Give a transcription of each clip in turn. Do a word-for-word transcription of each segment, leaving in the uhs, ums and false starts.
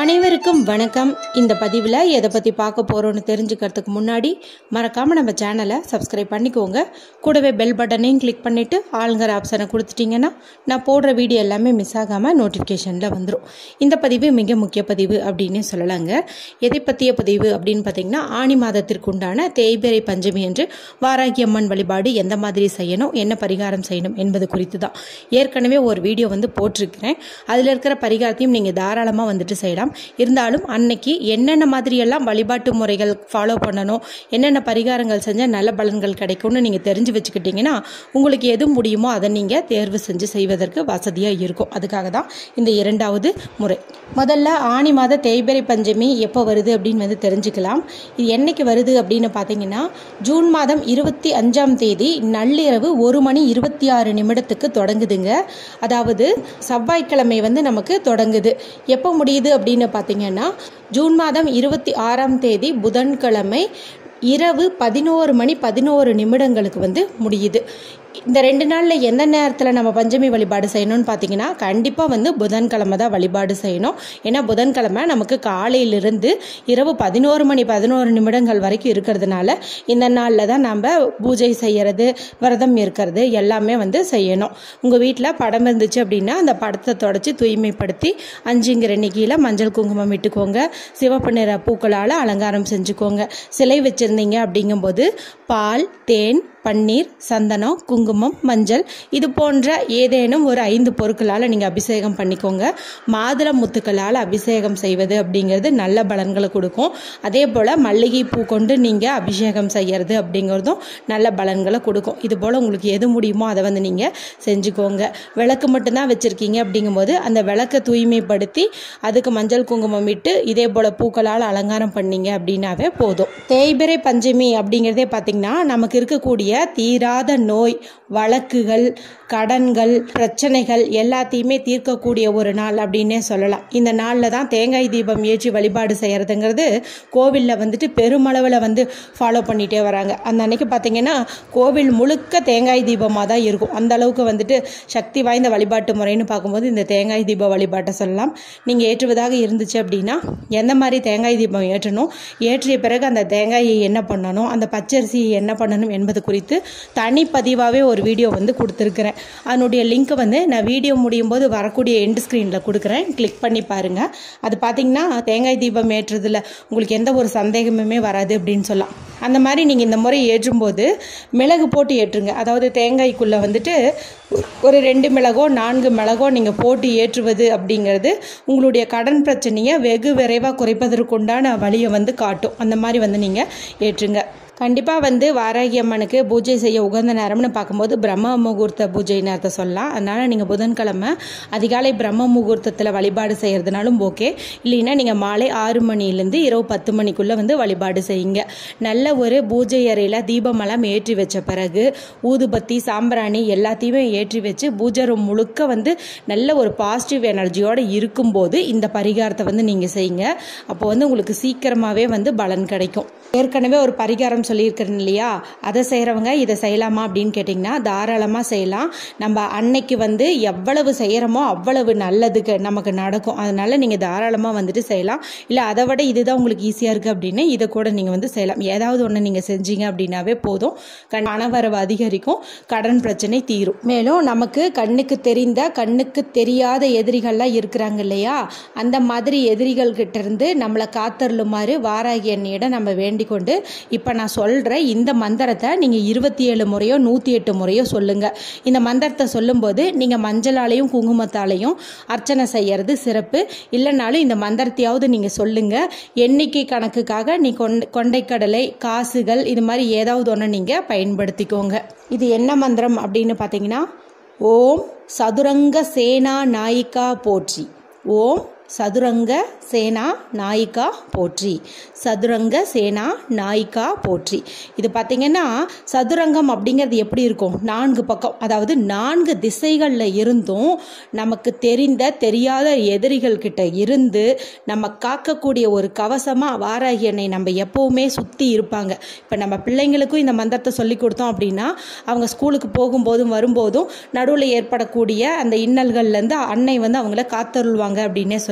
அனைவருக்கும் வணக்கம். இந்த பதிவில் எதை பற்றி பார்க்க போகிறோன்னு தெரிஞ்சுக்கிறதுக்கு முன்னாடி மறக்காமல் நம்ம சேனலை சப்ஸ்கிரைப் பண்ணிக்கோங்க. கூடவே பெல் பட்டனையும் கிளிக் பண்ணிவிட்டு ஆளுங்கிற ஆப்ஷனை கொடுத்துட்டிங்கன்னா நான் போடுற வீடியோ எல்லாமே மிஸ் ஆகாமல் நோட்டிஃபிகேஷனில் வந்துடும். இந்த பதிவு மிக முக்கிய பதிவு அப்படின்னு சொல்லலாங்க. எதை பற்றிய பதிவு அப்படின்னு பார்த்தீங்கன்னா, ஆணி மாதத்திற்கு உண்டான தேய்பிறை பஞ்சமி என்று வாராகி அம்மன் வழிபாடு எந்த மாதிரி செய்யணும், என்ன பரிகாரம் செய்யணும் என்பது குறித்து தான் ஏற்கனவே ஒரு வீடியோ வந்து போட்டிருக்கிறேன். அதில் இருக்கிற பரிகாரத்தையும் நீங்கள் தாராளமாக வந்துட்டு செய்யலாம். இருந்தாலும் அன்னைக்கு என்னென்ன மாதிரியெல்லாம் வழிபாட்டு முறைகள் ஃபாலோ பண்ணணும், என்னென்ன பரிகாரங்கள் செஞ்சால் நல்ல பலன்கள் கிடைக்கும்னு நீங்கள் தெரிஞ்சு வச்சுக்கிட்டீங்கன்னா உங்களுக்கு எது முடியுமோ அதை நீங்கள் தேர்வு செஞ்சு செய்வதற்கு வசதியாக இருக்கும். அதுக்காக தான் இந்த இரண்டாவது முறை. முதல்ல ஆணி மாத தேய்பிறை பஞ்சமி எப்போ வருது அப்படின்னு வந்து தெரிஞ்சுக்கலாம். இது என்னைக்கு வருது அப்படின்னு பார்த்தீங்கன்னா, ஜூன் மாதம் இருபத்தி அஞ்சாம் தேதி நள்ளிரவு ஒரு மணி இருபத்தி ஆறு நிமிடத்துக்கு தொடங்குதுங்க. அதாவது செவ்வாய்க்கிழமை வந்து நமக்கு தொடங்குது. எப்போ முடியுது அப்படின்னு பார்த்தீங்கன்னா, ஜூன் மாதம் இருபத்தி ஆறாம் தேதி புதன்கிழமை இரவு பதினோரு மணி பதினோரு நிமிடங்களுக்கு வந்து முடியுது. இந்த ரெண்டு நாளில் எந்த நேரத்தில் நம்ம பஞ்சமி வழிபாடு செய்யணும்னு பார்த்தீங்கன்னா, கண்டிப்பாக வந்து புதன்கிழமை தான் வழிபாடு செய்யணும். ஏன்னா புதன்கிழமை நமக்கு காலையிலிருந்து இரவு பதினோரு மணி பதினோரு நிமிடங்கள் வரைக்கும் இருக்கிறதுனால இந்த நாளில் தான் நம்ம பூஜை செய்கிறது, விரதம் இருக்கிறது எல்லாமே வந்து செய்யணும். உங்கள் வீட்டில் படம் இருந்துச்சு அப்படின்னா அந்த படத்தை தொடச்சி தூய்மைப்படுத்தி அஞ்சுங்கிற எண்ணிக்கையில் மஞ்சள் குங்குமம் இட்டுக்கோங்க. சிவப்பு நிற பூக்களால் அலங்காரம் செஞ்சுக்கோங்க. சிலை வச்சுருந்தீங்க அப்படிங்கும்போது பால், தேன், பன்னீர், சந்தனம், குங்குமம், மஞ்சள் இது போன்ற ஏதேனும் ஒரு ஐந்து பொருட்களால் நீங்கள் அபிஷேகம் பண்ணிக்கோங்க. மாதுளை முத்துக்களால் அபிஷேகம் செய்வது அப்படிங்கிறது நல்ல பலன்களை கொடுக்கும். அதே போல் மல்லிகை பூ கொண்டு நீங்கள் அபிஷேகம் செய்கிறது அப்படிங்கிறதும் நல்ல பலன்களை கொடுக்கும். இது போல் உங்களுக்கு எது முடியுமோ அதை வந்து நீங்கள் செஞ்சுக்கோங்க. விளக்கு மட்டும்தான் வச்சுருக்கீங்க அப்படிங்கும்போது அந்த விளக்கை தூய்மைப்படுத்தி அதுக்கு மஞ்சள் குங்குமம் இட்டு இதே போல் பூக்களால் அலங்காரம் பண்ணீங்க அப்படின்னாவே போதும். தேய்பிறை பஞ்சமி அப்படிங்கிறதே பார்த்திங்கன்னா, நமக்கு இருக்கக்கூடிய தீராத நோய், வழக்குகள், கடன்கள், பிரச்சனைகள் எல்லாத்தையுமே தீர்க்கக்கூடிய ஒரு நாள் அப்படின்னே சொல்லலாம். இந்த நாளில் தான் தேங்காய் தீபம் ஏற்றி வழிபாடு செய்கிறதுங்கிறது கோவிலில் வந்துட்டு பெருமளவில் வந்து ஃபாலோ பண்ணிகிட்டே வராங்க. அந்த அன்னைக்கு பார்த்திங்கன்னா கோவில் முழுக்க தேங்காய் தீபமாக தான் இருக்கும். அந்த அளவுக்கு வந்துட்டு சக்தி வாய்ந்த வழிபாட்டு முறைன்னு பார்க்கும்போது இந்த தேங்காய் தீப வழிபாட்டை சொல்லலாம். நீங்கள் ஏற்றுவதாக இருந்துச்சு அப்படின்னா எந்த மாதிரி தேங்காய் தீபம் ஏற்றணும், ஏற்றிய பிறகு அந்த தேங்காயை என்ன பண்ணணும், அந்த பச்சரிசியை என்ன பண்ணணும் என்பது குறித்து தனிப்பதிவாகவே ஒரு வீடியோ வந்து கொடுத்துருக்குறேன். அதனுடைய லிங்க்கை வந்து நான் வீடியோ முடியும் போது வரக்கூடிய எண்ட் ஸ்க்ரீனில் கொடுக்குறேன். கிளிக் பண்ணி பாருங்கள். அது பார்த்திங்கன்னா தேங்காய் தீபம் ஏற்றுறதுல உங்களுக்கு எந்த ஒரு சந்தேகமுமே வராது அப்படின்னு சொல்லலாம். அந்த மாதிரி நீங்கள் இந்த முறை ஏற்றும்போது மிளகு போட்டு ஏற்றுங்க. அதாவது தேங்காய்க்குள்ளே வந்துட்டு ஒரு ரெண்டு மிளகோ நான்கு மிளகோ நீங்கள் போட்டு ஏற்றுவது அப்படிங்கிறது உங்களுடைய கடன் பிரச்சனையை வெகு விரைவாக குறைப்பதற்குண்டான வழியை வந்து காட்டும். அந்த மாதிரி வந்து நீங்கள் ஏற்றுங்க. கண்டிப்பாக வந்து வாராகி அம்மனுக்கு பூஜை செய்ய உகந்த நேரம்னு பார்க்கும்போது பிரம்ம முகூர்த்த பூஜை நேரத்தை சொல்லலாம். அதனால் நீங்கள் புதன்கிழமை அதிகாலை பிரம்ம முகூர்த்தத்தில் வழிபாடு செய்கிறதுனாலும் ஓகே. இல்லைன்னா நீங்கள் மாலை ஆறு மணிலேருந்து இரவு பத்து மணிக்குள்ளே வந்து வழிபாடு செய்யுங்க. நல்ல ஒரு பூஜை அறையில் தீபமெல்லாம் ஏற்றி வச்ச பிறகு ஊதுபத்தி, சாம்பிராணி எல்லாத்தையுமே ஏற்றி வச்சு பூஜை ரூம் முழுக்க வந்து நல்ல ஒரு பாசிட்டிவ் எனர்ஜியோடு இருக்கும்போது இந்த பரிகாரத்தை வந்து நீங்கள் செய்யுங்க. அப்போ வந்து உங்களுக்கு சீக்கிரமாகவே வந்து பலன் கிடைக்கும். ஏற்கனவே ஒரு பரிகாரம் சொல்லியிருக்கிறேன் இல்லையா, அதை செய்கிறவங்க இதை செய்யலாமா அப்படின்னு கேட்டிங்கன்னா தாராளமாக செய்யலாம். நம்ம அன்னைக்கு வந்து எவ்வளவு செய்கிறோமோ அவ்வளவு நல்லதுக்கு நமக்கு நடக்கும். அதனால் நீங்கள் தாராளமாக வந்துட்டு செய்யலாம். இல்லை அதை விட இதுதான் உங்களுக்கு ஈஸியாக இருக்குது அப்படின்னு இதை கூட நீங்கள் வந்து செய்யலாம். ஏதாவது ஒன்று நீங்கள் செஞ்சீங்க அப்படின்னாவே போதும். பணவரவு அதிகரிக்கும், கடன் பிரச்சனை தீரும். மேலும் நமக்கு கண்ணுக்கு தெரிந்த கண்ணுக்கு தெரியாத எதிரிகள்லாம் இருக்கிறாங்க இல்லையா, அந்த மாதிரி எதிரிகள் கிட்ட இருந்து நம்மளை காத்தருளுமாறு வாராகி அன்னையிடம் நம்ம வேண்டிக் கொண்டு இப்போ நான் சொல்கிற இந்த மந்திரத்தை நீங்கள் இருபத்தி ஏழு முறையோ நூற்றி எட்டு முறையோ சொல்லுங்கள். இந்த மந்திரத்தை சொல்லும்போது நீங்கள் மஞ்சளாலையும் குங்குமத்தாலையும் அர்ச்சனை செய்கிறது சிறப்பு. இல்லைனாலும் இந்த மந்திரத்தையாவது நீங்கள் சொல்லுங்கள். எண்ணிக்கை கணக்குக்காக நீ கொண்டை கொண்டைக்கடலை, காசுகள் இது மாதிரி ஏதாவது ஒன்று நீங்கள் பயன்படுத்திக்கோங்க. இது என்ன மந்திரம் அப்படின்னு பார்த்தீங்கன்னா, ஓம் சதுரங்க சேனா நாயிகா போற்றி. ஓம் சதுரங்க சேனா நாயிகா போற்றி. சதுரங்க சேனா நாயிகா போற்றி. இது பார்த்திங்கன்னா சதுரங்கம் அப்படிங்கிறது எப்படி இருக்கும், நான்கு பக்கம், அதாவது நான்கு திசைகளில் இருந்தும் நமக்கு தெரிந்த தெரியாத எதிரிகள் கிட்ட இருந்து நம்ம காக்கக்கூடிய ஒரு கவசமாக வாராகி அன்னை நம்ம எப்போவுமே சுற்றி இருப்பாங்க. இப்போ நம்ம பிள்ளைங்களுக்கும் இந்த மந்திரத்தை சொல்லி கொடுத்தோம் அப்படின்னா அவங்க ஸ்கூலுக்கு போகும்போதும் வரும்போதும் நடுவில் ஏற்படக்கூடிய அந்த இன்னல்கள்லேருந்து அன்னை வந்து அவங்கள காத்தருள்வாங்க அப்படின்னே சொல்லலாம்.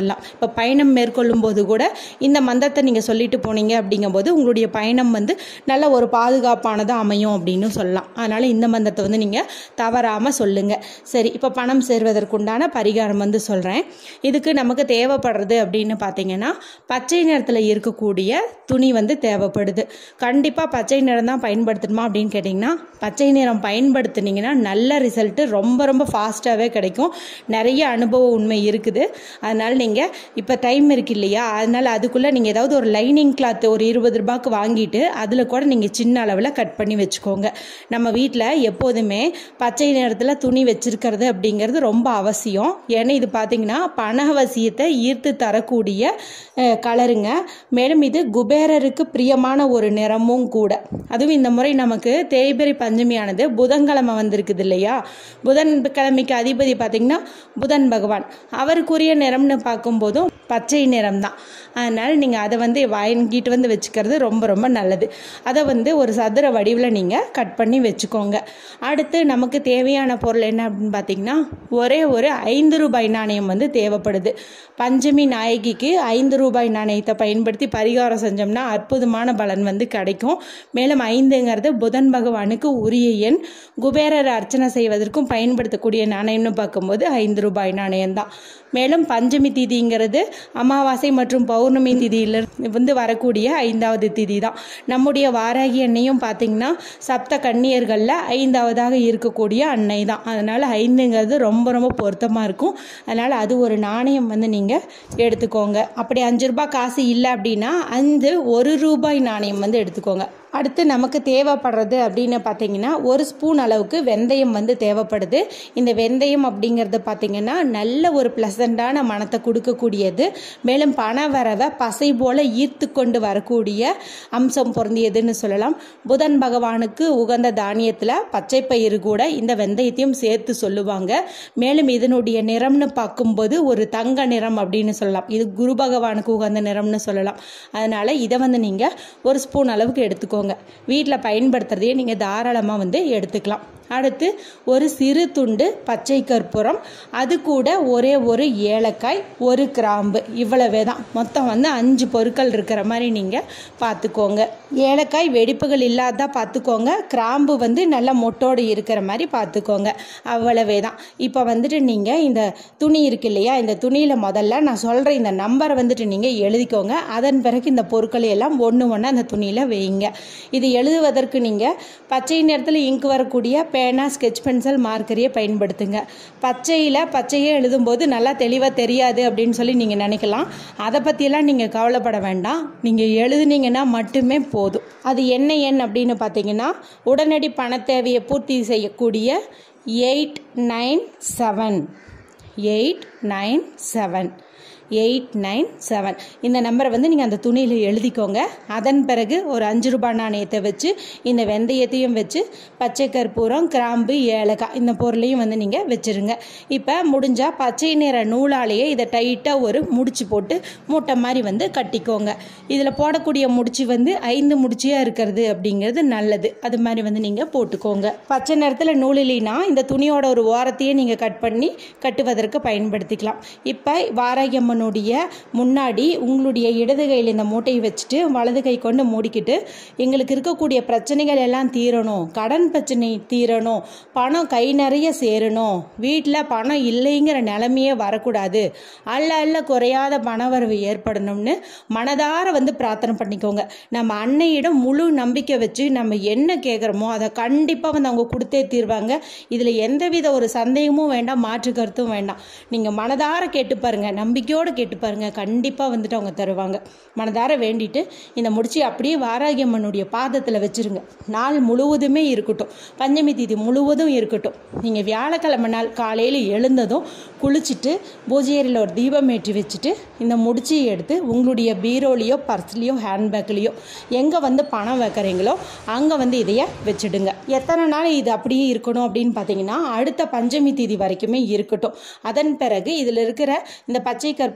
சொல்லலாம். இப்போ பயணம் மேற்கொள்ளும் போது கூட இந்த மந்திரத்தை நீங்கள் சொல்லிட்டு போனீங்க அப்படிங்கும்போது உங்களுடைய பயணம் வந்து நல்ல ஒரு பாதுகாப்பானதாக அமையும் அப்படின்னு சொல்லலாம். அதனால் இந்த மந்திரத்தை வந்து நீங்கள் தவறாமல் சொல்லுங்கள். சரி, இப்போ பணம் சேர்வதற்குண்டான பரிகாரம் வந்து சொல்கிறேன். இதுக்கு நமக்கு தேவைப்படுறது அப்படின்னு பார்த்தீங்கன்னா பச்சை நிறத்தில் இருக்கக்கூடிய துணி வந்து தேவைப்படுது. கண்டிப்பாக பச்சை நிறம் தான் பயன்படுத்தணுமா அப்படின்னு கேட்டிங்கன்னா பச்சை நிறம் பயன்படுத்தினீங்கன்னா நல்ல ரிசல்ட்டு ரொம்ப ரொம்ப ஃபாஸ்ட்டாகவே கிடைக்கும். நிறைய அனுபவ உண்மை இருக்குது. அதனால் நீங்கள் இப்போ டைம் இருக்கு இல்லையா, அதனால் அதுக்குள்ளே நீங்கள் ஏதாவது ஒரு லைனிங் கிளாத் ஒரு இருபது ரூபாய்க்கு வாங்கிட்டு அதில் கூட நீங்கள் சின்ன அளவில் கட் பண்ணி வச்சுக்கோங்க. நம்ம வீட்டில் எப்போதுமே பச்சை நிறத்தில் துணி வச்சிருக்கிறது அப்படிங்கிறது ரொம்ப அவசியம். ஏன்னா இது பார்த்தீங்கன்னா பணவசியத்தை ஈர்த்து தரக்கூடிய கலருங்க. மேலும் இது குபேரருக்கு பிரியமான ஒரு நிறமும் கூட. அதுவும் இந்த முறை நமக்கு தேய்பிறை பஞ்சமியானது புதன்கிழமை வந்திருக்குது இல்லையா, புதன் கிழமைக்கு அதிபதி பார்த்தீங்கன்னா புதன் பகவான். அவருக்குரிய நிறம்னு பார்க்கும்போதும் பச்சை நிறம் தான். அதனால் நீங்கள் அதை வந்து வாங்கிட்டு வந்து வச்சுக்கிறது ரொம்ப ரொம்ப நல்லது. அதை வந்து ஒரு சதுர வடிவில் நீங்கள் கட் பண்ணி வச்சுக்கோங்க. அடுத்து நமக்கு தேவையான பொருள் என்ன அப்படின்னு பார்த்தீங்கன்னா ஒரே ஒரு ஐந்து ரூபாய் நாணயம் வந்து தேவைப்படுது. பஞ்சமி நாயகிக்கு ஐந்து ரூபாய் நாணயத்தை பயன்படுத்தி பரிகாரம் செஞ்சோம்னா அற்புதமான பலன் வந்து கிடைக்கும். மேலும் ஐந்துங்கிறது புதன் பகவானுக்கு உரிய எண். குபேரர் அர்ச்சனை செய்வதற்கும் பயன்படுத்தக்கூடிய நாணயம்னு பார்க்கும்போது ஐந்து ரூபாய் நாணயம் தான். மேலும் பஞ்சமி திதிங்கிறது அமாவாசை மற்றும் பௌர்ணமி திதியில் வந்து வரக்கூடிய ஐந்தாவது திதி தான். நம்முடைய வாராகி அன்னையும் பார்த்தீங்கன்னா சப்த கன்னியர்களில் ஐந்தாவதாக இருக்கக்கூடிய அன்னை தான். அதனால் ஐந்துங்கிறது ரொம்ப ரொம்ப பொருத்தமாக இருக்கும். அதனால் அது ஒரு நாணயம் வந்து நீங்கள் எடுத்துக்கோங்க. அப்படி அஞ்சு ரூபாய் காசு இல்லை அப்படின்னா அஞ்சு ஒரு ரூபாய் நாணயம் வந்து எடுத்துக்கோங்க. அடுத்து நமக்கு தேவைப்படுறது அப்படின்னு பார்த்தீங்கன்னா ஒரு ஸ்பூன் அளவுக்கு வெந்தயம் வந்து தேவைப்படுது. இந்த வெந்தயம் அப்படிங்கிறது பார்த்தீங்கன்னா நல்ல ஒரு ப்ளசண்டான மனத்தை கொடுக்கக்கூடியது. மேலும் பண வரவை பசை போல ஈர்த்து கொண்டு வரக்கூடிய அம்சம் பொருந்தியதுன்னு சொல்லலாம். புதன் பகவானுக்கு உகந்த தானியத்தில் பச்சை பயிறு கூட இந்த வெந்தயத்தையும் சேர்த்து சொல்லுவாங்க. மேலும் இதனுடைய நிறம்னு பார்க்கும்போது ஒரு தங்க நிறம் அப்படின்னு சொல்லலாம். இது குரு பகவானுக்கு உகந்த நிறம்னு சொல்லலாம். அதனால் இதை வந்து நீங்கள் ஒரு ஸ்பூன் அளவுக்கு எடுத்துக்கோங்க. வீட்டில் பயன்படுத்துறதையே நீங்கள் தாராளமாக வந்து எடுத்துக்கலாம். அடுத்து ஒரு சிறு துண்டு பச்சை கற்பூரம், அது கூட ஒரே ஒரு ஏலக்காய், ஒரு கிராம்பு, இவ்வளவே தான். மொத்தம் வந்து அஞ்சு பொருட்கள் இருக்கிற மாதிரி நீங்கள் பார்த்துக்கோங்க. ஏலக்காய் வெடிப்புகள் இல்லாத பார்த்துக்கோங்க. கிராம்பு வந்து நல்ல மொட்டோடு இருக்கிற மாதிரி பார்த்துக்கோங்க. அவ்வளவே தான். இப்போ வந்துட்டு நீங்கள் இந்த துணி இருக்கு இல்லையா, இந்த துணியில் முதல்ல நான் சொல்கிற இந்த நம்பரை வந்துட்டு நீங்கள் எழுதிக்கோங்க. அதன் பிறகு இந்த பொருட்களை எல்லாம் ஒன்று ஒன்று அந்த துணியில் வைங்க. இது எழுதுவதற்கு நீங்கள் பச்சை நிறத்தில் இங்கு வரக்கூடிய பேனா, ஸ்கெட்ச் பென்சில், மார்க்கரையே பயன்படுத்துங்க. பச்சையில் பச்சையே எழுதும்போது நல்லா தெளிவாக தெரியாது அப்படின்னு சொல்லி நீங்கள் நினைக்கலாம். அதை பற்றியெல்லாம் நீங்கள் கவலைப்பட வேண்டாம். நீங்கள் எழுதுனீங்கன்னா மட்டுமே போதும். அது என்ன எண் அப்படின்னு பார்த்தீங்கன்னா உடனடி பண தேவையை பூர்த்தி செய்யக்கூடிய eight nine seven eight nine seven eight nine seven இந்த நம்பரை வந்து நீங்கள் அந்த துணியில் எழுதிக்கோங்க. அதன் பிறகு ஒரு அஞ்சு ரூபாய் நாணயத்தை வச்சு இந்த வெந்தயத்தையும் வச்சு பச்சை கற்பூரம், கிராம்பு, ஏலக்காய் இந்த பொருளையும் வந்து நீங்கள் வச்சுருங்க. இப்போ முடிஞ்சால் பச்சை நிற நூலாலேயே இதை டைட்டாக ஒரு முடிச்சு போட்டு மூட்டை மாதிரி வந்து கட்டிக்கோங்க. இதில் போடக்கூடிய முடிச்சு வந்து ஐந்து முடிச்சியாக இருக்கிறது அப்படிங்கிறது நல்லது. அது மாதிரி வந்து நீங்கள் போட்டுக்கோங்க. பச்சை நிறத்தில் நூல் இல்லைன்னா இந்த துணியோட ஒரு ஓரத்தையே நீங்கள் கட் பண்ணி கட்டுவதற்கு பயன்படுத்திக்கலாம். இப்போ வாராகி அம்மன் முன்னாடி உங்களுடைய இடது கையில் இந்த மூட்டையை வச்சுட்டு வலது கை கொண்டு மூடிக்கிட்டு எங்களுக்கு இருக்கக்கூடிய பிரச்சனைகள் எல்லாம் தீரணும், கடன் பிரச்சனை தீரணும், பணம் கை நிறைய சேரணும், வீட்டில் பணம் இல்லைங்கிற நிலைமையே வரக்கூடாது, அல்ல அல்ல குறையாத பணவரவு ஏற்படணும்னு மனதார வந்து பிரார்த்தனை பண்ணிக்கோங்க. நம்ம அன்னையிடம் முழு நம்பிக்கை வச்சு நம்ம என்ன கேட்குறோமோ அதை கண்டிப்பாக வந்து அவங்க கொடுத்தே தீர்வாங்க. இதில் எந்தவித ஒரு சந்தேகமும் வேண்டாம், மாற்று கருத்தும் வேண்டாம். நீங்கள் மனதார கேட்டு பாருங்க, நம்பிக்கையோடு கேட்டு பாருங்க, கண்டிப்பா வந்துட்டு அவங்க தருவாங்க. மனதார வேண்டிட்டு இந்த முடிச்சு அப்படியே வாராகி அம்மனுடைய பாதத்தில் வச்சிருங்க. நாள் முழுவதுமே இருக்கட்டும், பஞ்சமி தீதி முழுவதும் இருக்கட்டும். நீங்கள் வியாழக்கிழமை நாள் காலையில் எழுந்ததும் குளிச்சுட்டு பூஜை அறையில் ஒரு தீபம் ஏற்றி வச்சுட்டு இந்த முடிச்சியை எடுத்து உங்களுடைய பீரோலையோ பர்ஸ்லையோ ஹேண்ட்பேக்லேயோ எங்கே வந்து பணம் வைக்கிறீங்களோ அங்கே வந்து இதைய வச்சுடுங்க. எத்தனை நாள் இது அப்படியே இருக்கணும் அப்படின்னு பார்த்தீங்கன்னா அடுத்த பஞ்சமி தீதி வரைக்குமே இருக்கட்டும். அதன் பிறகு இதில் இருக்கிற இந்த பச்சை கற்பூரம்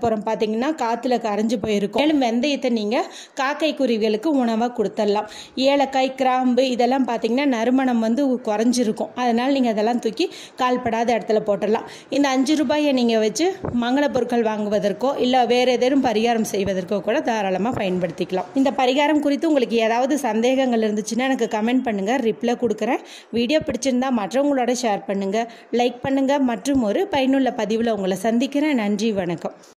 கற்பூரம் பார்த்தீங்கன்னா காற்றுல கரைஞ்சு போயிருக்கும். மேலும் வெந்தயத்தை நீங்கள் காக்கை குருவிகளுக்கு உணவாக கொடுத்துடலாம். ஏலக்காய், கிராம்பு இதெல்லாம் பார்த்தீங்கன்னா நறுமணம் வந்து குறைஞ்சிருக்கும். அதனால் நீங்கள் அதெல்லாம் தூக்கி கால்படாத இடத்துல போட்டுடலாம். இந்த அஞ்சு ரூபாயை நீங்கள் வச்சு மங்கள பொருட்கள் வாங்குவதற்கோ இல்லை வேறு ஏதேனும் பரிகாரம் செய்வதற்கோ கூட தாராளமாக பயன்படுத்திக்கலாம். இந்த பரிகாரம் குறித்து உங்களுக்கு ஏதாவது சந்தேகங்கள் இருந்துச்சுன்னா எனக்கு கமெண்ட் பண்ணுங்கள், ரிப்ளை கொடுக்குறேன். வீடியோ பிடிச்சிருந்தா மற்றவங்களோட ஷேர் பண்ணுங்கள், லைக் பண்ணுங்கள். மற்றும் ஒரு பயனுள்ள பதிவில் உங்களை சந்திக்கிறேன். நன்றி, வணக்கம்.